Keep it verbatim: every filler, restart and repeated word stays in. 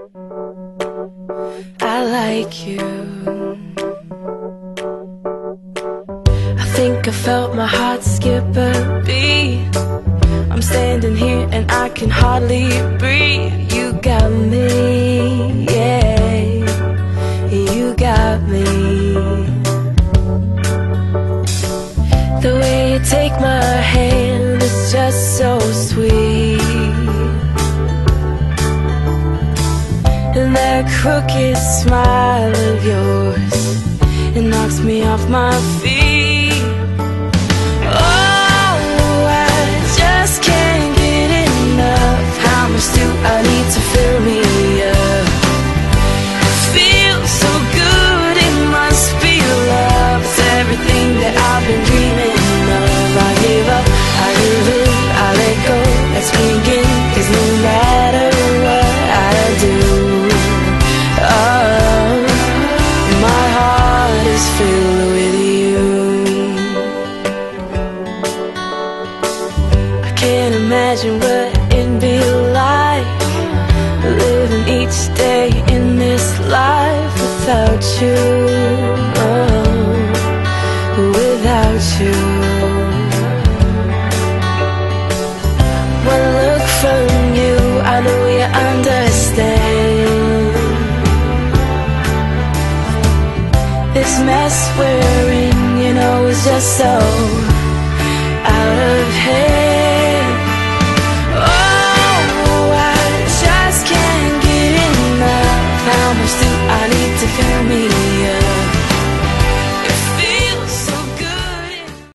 I like you. I think I felt my heart skip a beat. I'm standing here and I can hardly breathe. You got me, yeah, you got me. The way you take my hand is just so sweet. And that crooked smile of yours, it knocks me off my feet. Oh, I just can't get enough. How much do I need to fill me up? It feels so good, it must be love. It's everything that I've been dreaming of. I give up, I give in, I let go. Let's begin, 'cause no matter what I do, oh, my heart is filled with you. I can't imagine what it'd be like living each day in this life without you, oh, without you. One look from you, I know you understand. This mess we're in, you know, is just so